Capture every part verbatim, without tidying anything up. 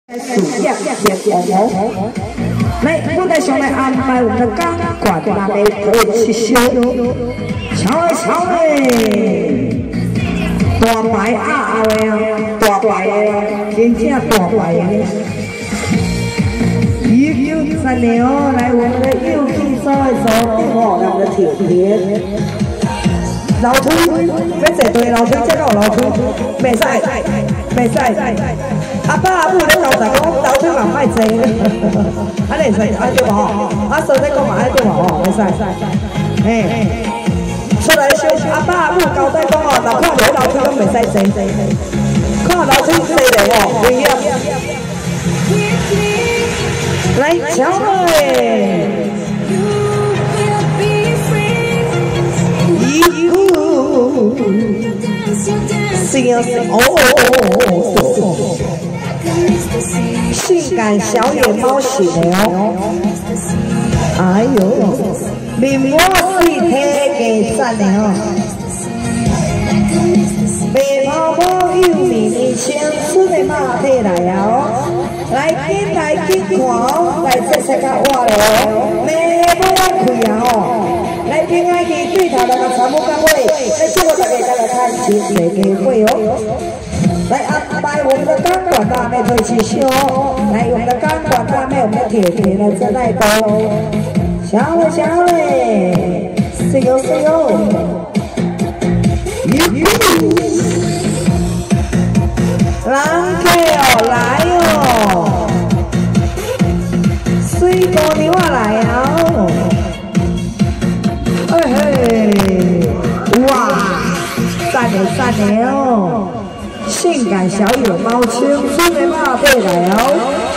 暑假节哦，来，我来上来安排我们的钢管大妹陪去修，瞧瞧嘞，大牌啊后的啊，大牌的啊，真正大牌的。一九三年哦，来我们的右臂稍微手哦，来我们的铁铁。 老推，要坐对老推，才有老推，袂使，袂使。阿爸阿母咧交代讲，老推嘛歹坐，安尼会使，安对无吼？啊，所以讲嘛安对无吼？袂使，嘿，出来小阿爸阿母交代讲哦，若看无老推拢袂使坐，看老推坐咧吼，危险。来，瞧诶！ 是啊，哦哦哦，性感小野猫型的哦，哎呦，面膜水体给赞的哦，白泡泡又绵绵青春的马体来啊哦，来紧来紧看哦，来这些个我了哦，眉毛开啊哦。 来平安去对头那个财务岗位，来祝我大家来看清这个会哦。来安排我们的钢管大妹退去修，来我们的钢管大妹，我们的铁铁来正在抖，小嘞小嘞，是哟是哟，来哦来哦，水姑娘来哦。 哎嘿，哇，赞的赞的哦！性感小野猫，青春的马背来哦！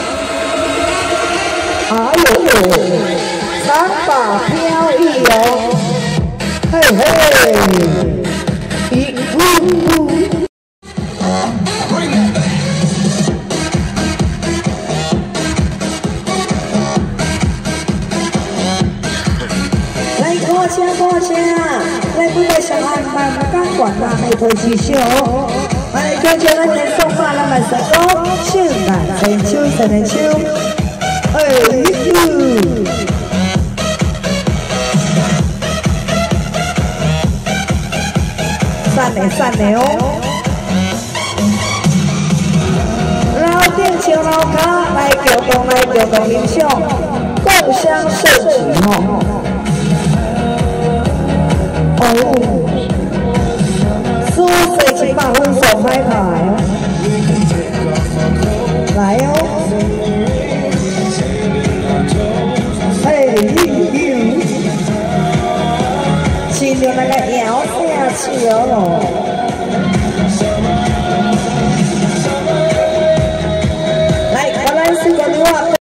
哎呦，长发飘逸哦！嘿嘿，一呜呜。 过车过车，来不来上安排我钢管大妹推去修，来叫叫咱来送花咱们成功，性感成秋成的秋，哎呦，散嘞散嘞哦，老店请老卡来共同来共同影响，共襄盛举哦。 哦，苏水请把分手拍牌哦，来哦，嘿呦，尽量那个摇下去哦。